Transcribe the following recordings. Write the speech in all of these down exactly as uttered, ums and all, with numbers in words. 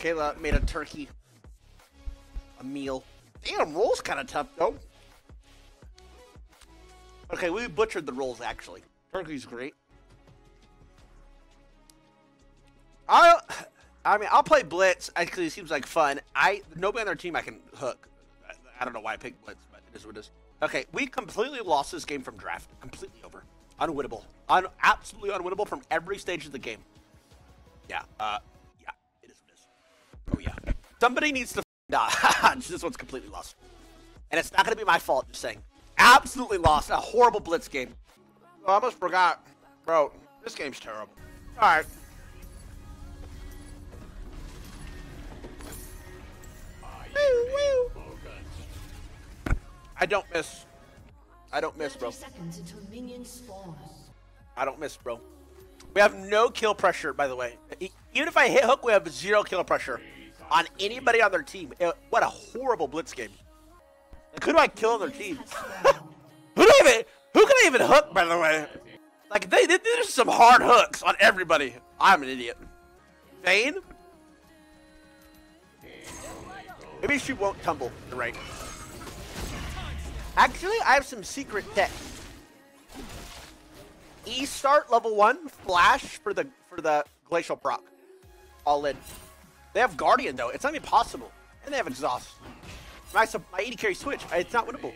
Kayla made a turkey. A meal. Damn, roll's kind of tough, though. Okay, we butchered the rolls, actually. Turkey's great. I, I mean, I'll play Blitz. Actually, it seems like fun. I Nobody on their team I can hook. I, I don't know why I picked Blitz, but it is what it is. Okay, we completely lost this game from draft. Completely over. Unwinnable. Un absolutely unwinnable from every stage of the game. Yeah, uh, yeah, it is what it is. Oh, yeah. Somebody needs to die. This one's completely lost. And it's not going to be my fault, just saying. Absolutely lost. A horrible Blitz game. Oh, I almost forgot. Bro, this game's terrible. All right. Woo, woo. I don't miss. I don't miss, bro. I don't miss, bro. We have no kill pressure, by the way. Even if I hit hook, we have zero kill pressure on anybody on their team. What a horrible Blitz game. Like, who do I kill on their team? who do I even? Who can I even hook, by the way? Like they, they there's some hard hooks on everybody. I'm an idiot. Vayne? Maybe she won't tumble. You're right. Actually, I have some secret tech. E start level one flash for the for the glacial proc. All in. They have Guardian though. It's not even possible. And they have exhaust. My my A D carry switch. It's not winnable.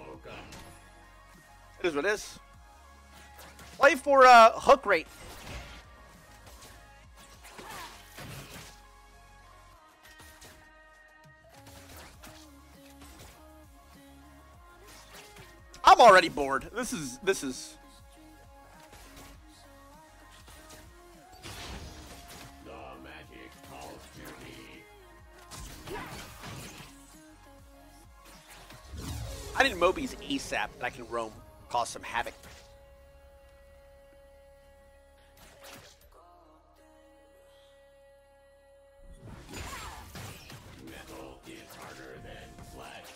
It is what it is. Play for uh, hook rate. I'm already bored. This is this is. The magic calls to me. I need Moby's ASAP and I can roam, cause some havoc. Metal is harder than flesh.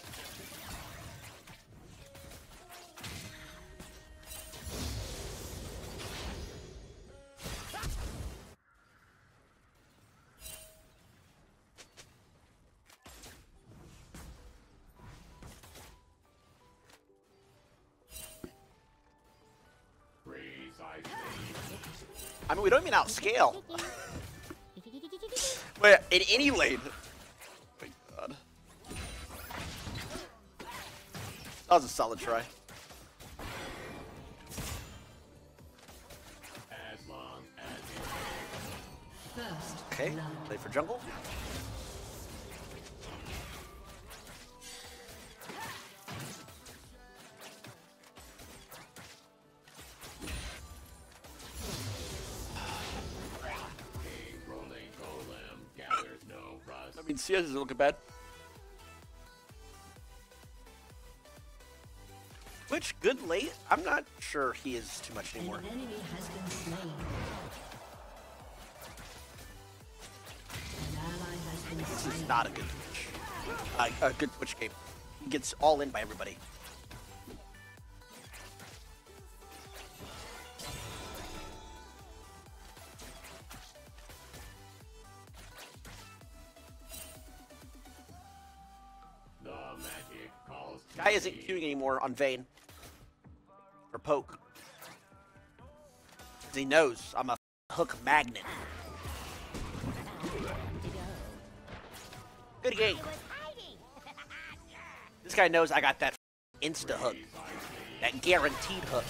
I mean, we don't even outscale. Wait, in any lane. Oh my god. That was a solid try. As long as Okay, play for jungle. I mean, C S is looking bad. Which good late? I'm not sure he is too much anymore. An enemy has been slain. An ally has been This slain. is not a good Twitch. Uh, a good Twitch game. He gets all in by everybody. the magic calls to Guy isn't me. queuing anymore on Vayne. Or Poke. Because he knows I'm a hook magnet. Good game. This guy knows I got that insta hook. That guaranteed hook.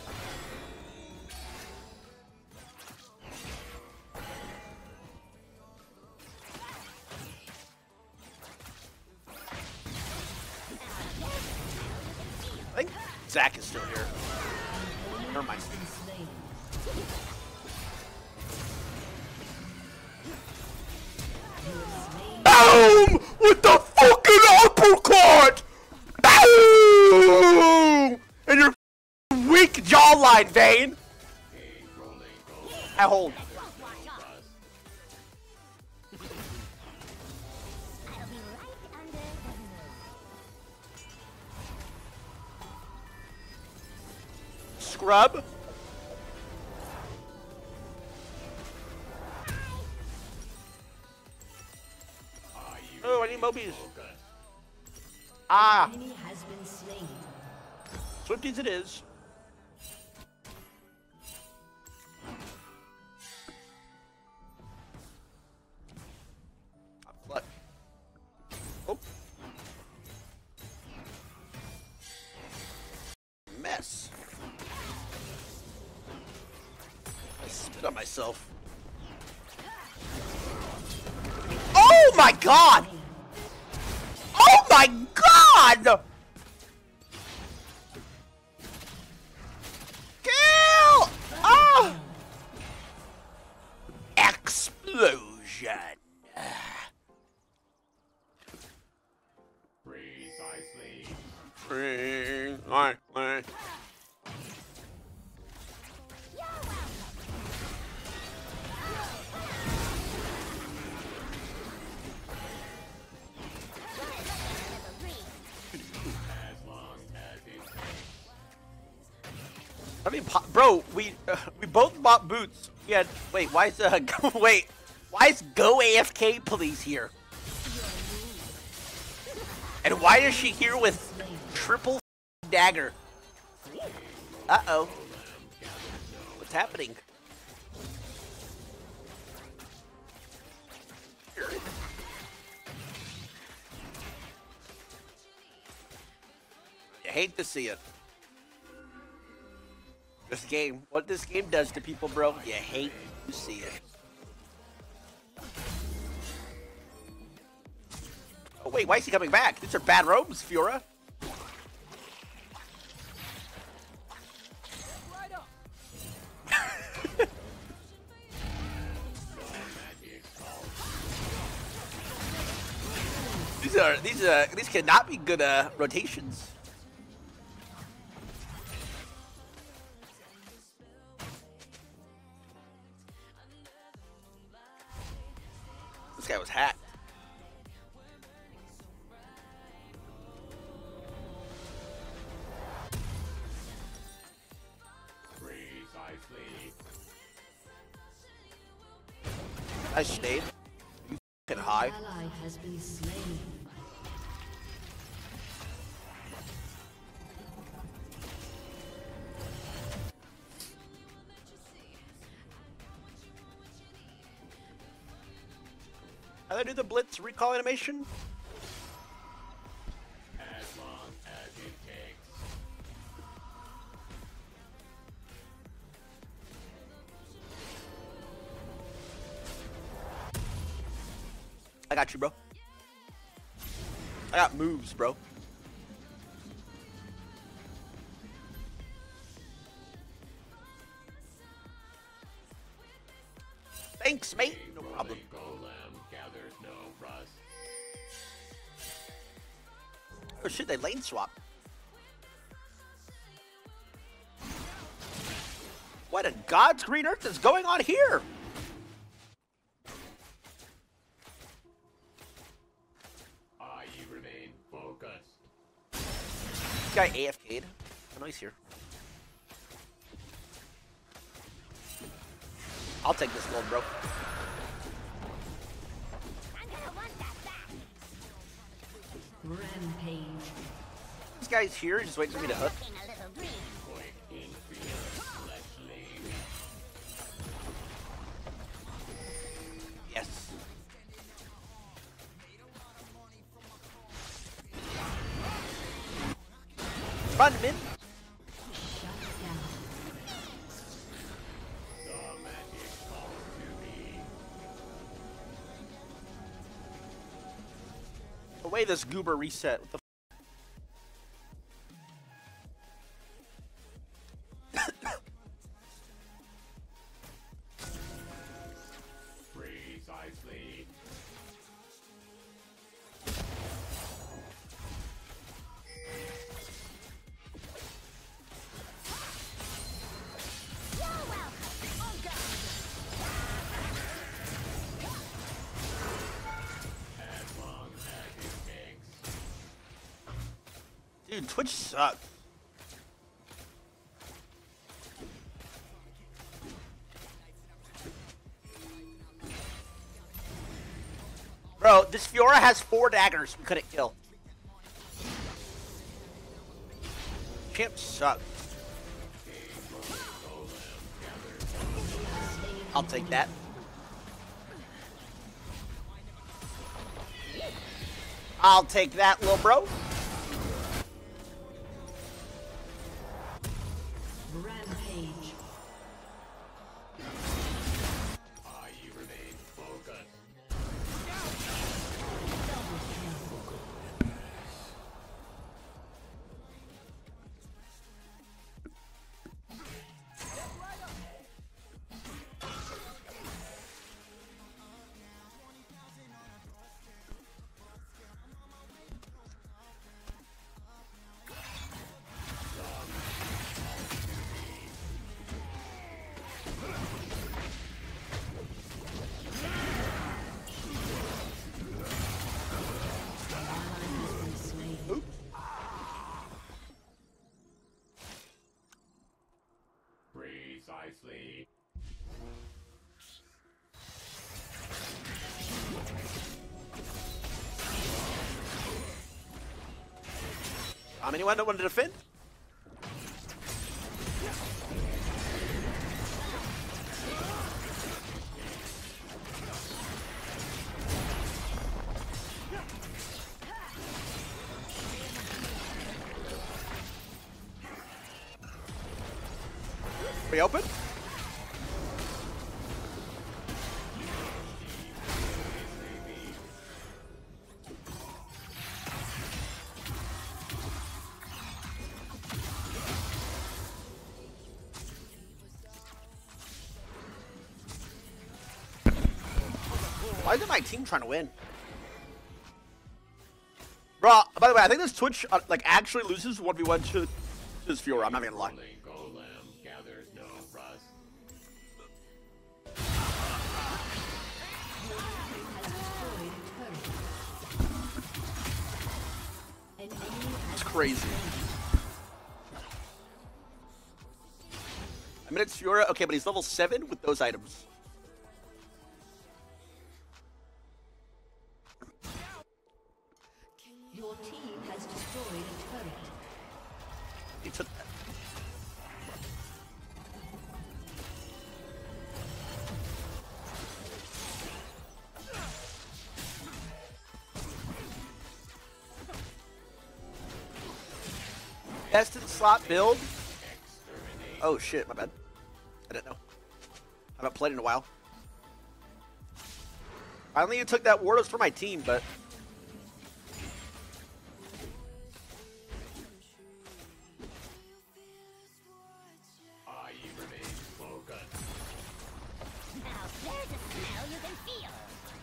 I think Zach is still here. Never mind. Boom! With the fucking uppercut! Boom! And your weak jawline, Vayne. I hold. Scrub. Toby's. Ah, Enemy has been slain. Swifties it is. What? Oh. Mess. I spit on myself. Oh my god! Oh my god! Kill! Oh! Explosion! Precisely. Precisely. As long as it takes. I mean, po- bro, we uh, we both bought boots. We had wait, why is uh go, wait, why is Go A F K police here? And why is she here with triple dagger? Uh oh, what's happening? I hate to see it. This game, what this game does to people, bro, you hate to see it. Oh wait, why is he coming back? These are bad robes, Fiora. These are these uh these cannot be good uh rotations. This guy was hacked. Precisely. I stayed. You f***ing high. Ally has been slain. How do I do the blitz recall animation? As long as it takes. I got you, bro. I got moves, bro. Thanks, mate. No problem. A golem gathers no rust. Oh shit, they lane swap. What in God's green earth is going on here? I remain focused. This guy A F K'd. I know he's here. I'll take this gold, bro. Rampage. This guy's here, just waiting for me to hook. Quick inferior fleshling. Yes. Run, mid. Shut down. The magic calls to me. Away this goober reset. What the f Precisely. As long as it takes. Dude, Twitch sucks. Bro, this Fiora has four daggers we couldn't kill. Champ suck. I'll take that. I'll take that, little bro. Rampage. I remain focused. Precisely. Um, anyone that wanted to defend? We open? Why isn't my team trying to win? Bro, by the way, I think this Twitch uh, like actually loses one v one to this Fiora. I'm not even gonna lie. Rolling golem gathers no rust. An enemy has It's crazy. I mean, it's Fiora. Okay, but he's level seven with those items. Your team has destroyed a turret. He took that. Best in slot build. Oh shit, my bad. I didn't know. I haven't played in a while. Finally, you took that Wardos for my team, but I remain focused. Now there's a smell you can feel.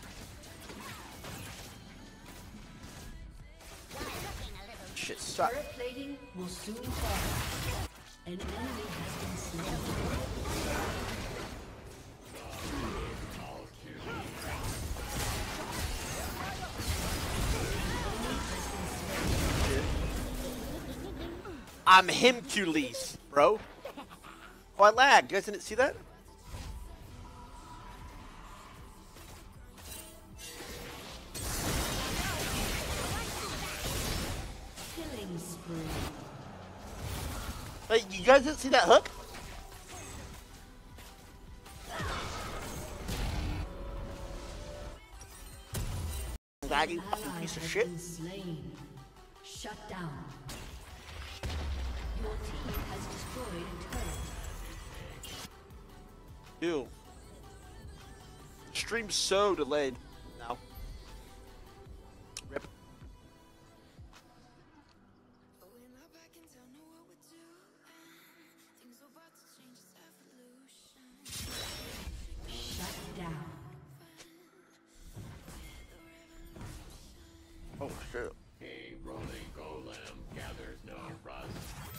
You're looking a little shit sucks. Turret plating will soon fall. An enemy has been slain. I'm Himcules, bro. Oh, I lagged. You guys didn't see that? Killing spree. Hey, you guys didn't see that hook? Laggy fucking Ally piece of has shit. been slain. Shut down. Your team has destroyed a turret. Ew. Stream's so delayed now. Rip. Shut down. Oh shit. A rolling golem gathers no rust.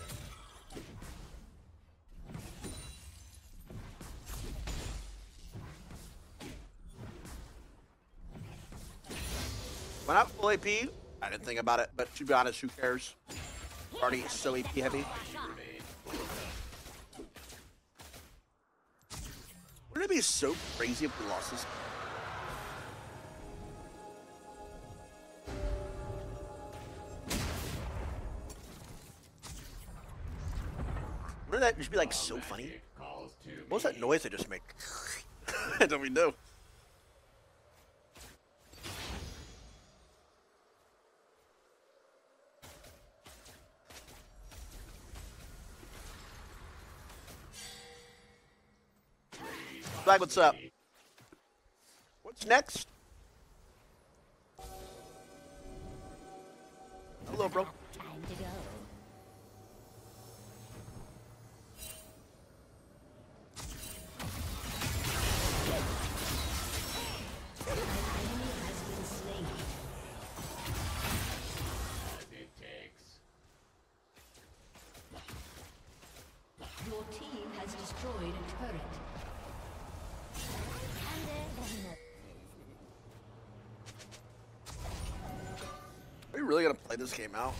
When I'm full A P, I didn't think about it, but to be honest, who cares? Already so A P heavy. Wouldn't it be so crazy if we lost this? Wouldn't that just be like so funny? Magic calls to What was that me. noise I just make? I don't even know. Flag, what's up? What's next? Hello, bro. Time to go. As it takes. Your team has destroyed a turret. Are we really gonna play this game out?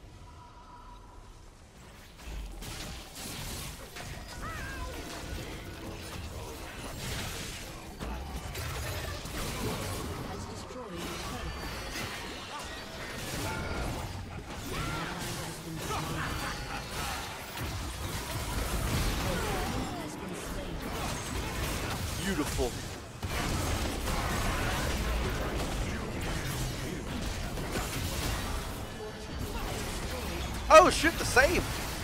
Has destroyed a turret. Has been slain. Beautiful. Oh shit, the save!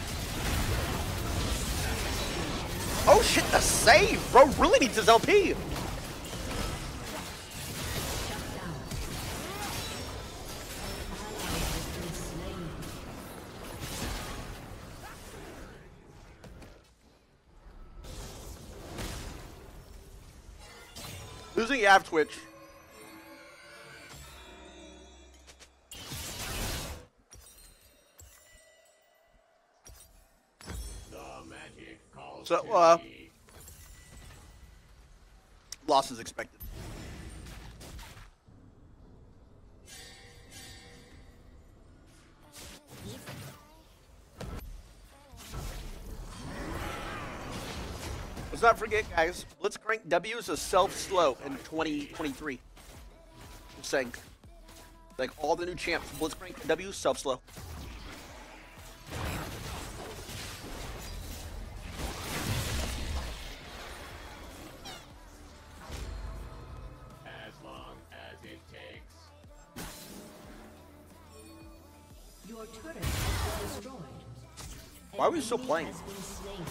Oh shit, the save! Bro really needs his L P! Losing you have Twitch. The magic calls So, to uh, me. Loss is expected. Let's not forget, guys, Blitzcrank W is a self-slow in twenty twenty-three. Just saying. Like all the new champs, Blitzcrank W self-slow. As long as it takes. Your turret has been destroyed. Why are we An still enemy playing? has been slain.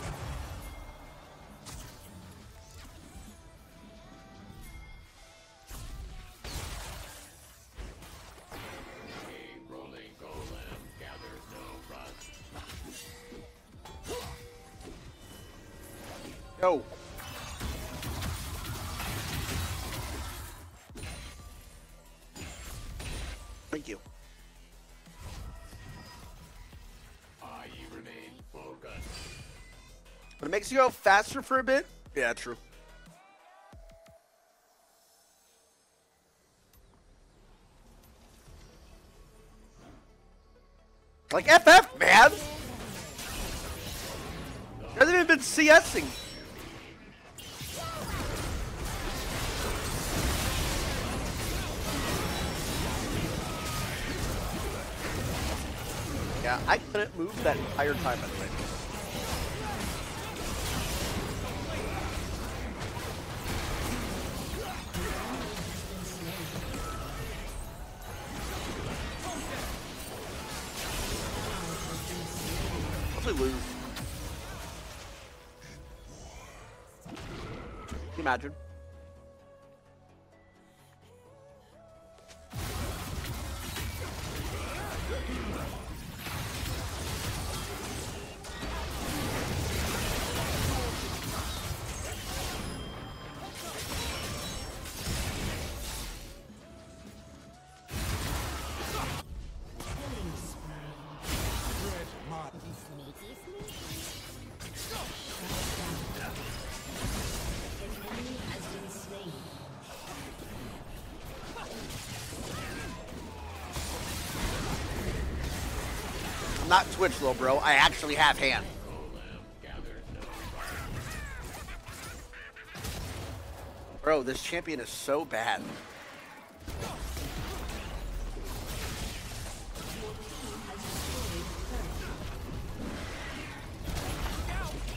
A rolling golem gathers no rust. Yo. Thank you. I remain focused. But it makes you go faster for a bit. Yeah, true. Like F F, man. Hasn't even been CSing. Yeah, I couldn't move that entire time, by the way. Hopefully lose. Can you imagine? Sneaky, sneaky. An enemy has been slain. I'm not Twitch, little bro. I actually have hand. Golem gathers no rust. Bro, this champion is so bad. Your team has destroyed a turret.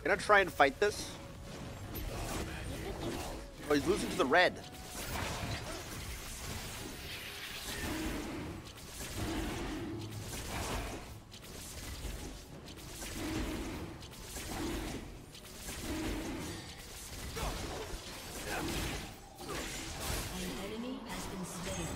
Gonna try and fight this. Oh, he's losing to the red. An enemy has been slain.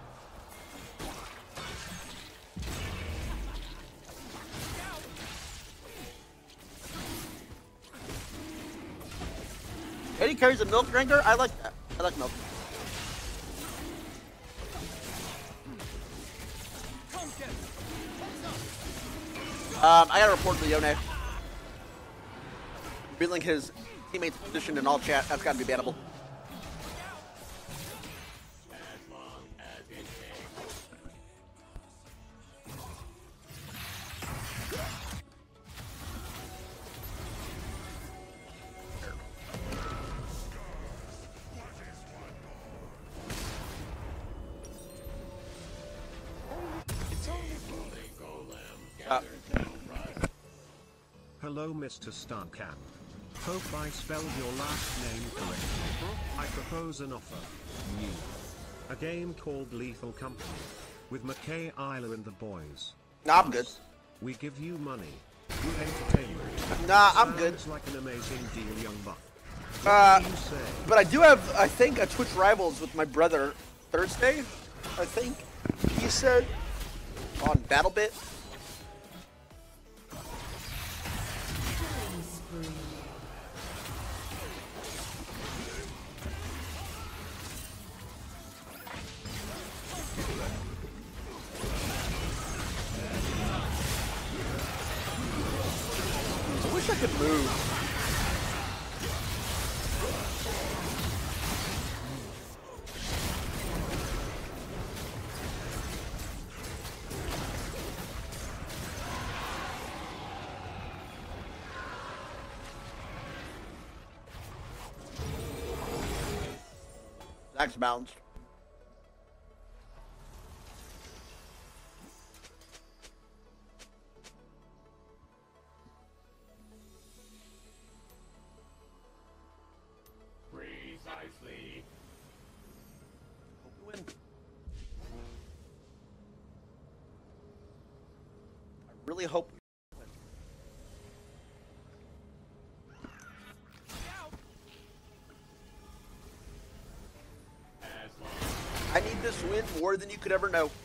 Eddie carries a milk drinker. I like that. I like milk. Um, I gotta report to Yone. Revealing his teammate's position in all chat. That's gotta be bannable. Uh, Hello, Mister Starcamp. Hope I spelled your last name correctly. I propose an offer. New. A game called Lethal Company. With McKay, Isla and the boys. Nah, I'm good. We give you money. You entertainment. Nah, I'm good. Sounds like an amazing deal, young buck. Uh, What do you say? but I do have, I think, a Twitch Rivals with my brother Thursday. I think he said on BattleBit. Killing spree. I wish I could move. Zach's bounced. Precisely. Hope we win. I really hope we win. As long I need this win more than you could ever know.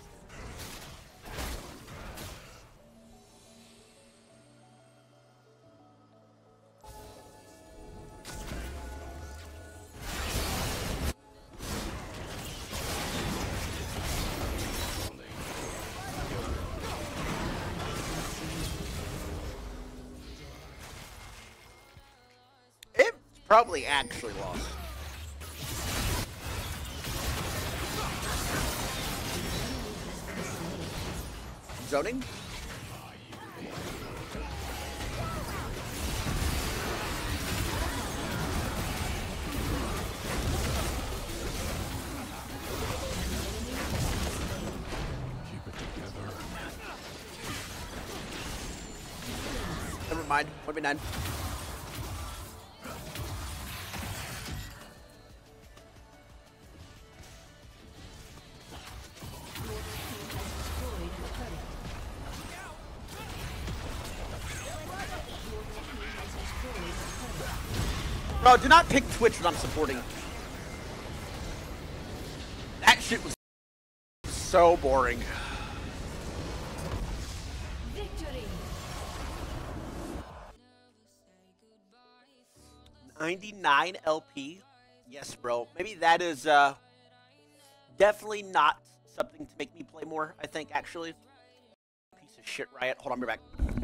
It's probably actually lost. Zoning? Never mind. one v nine. Bro, do not pick Twitch when I'm supporting. That shit was so boring. Victory. ninety-nine L P? Yes, bro. Maybe that is uh, definitely not something to make me play more, I think, actually. Piece of shit, Riot. Hold on, be back.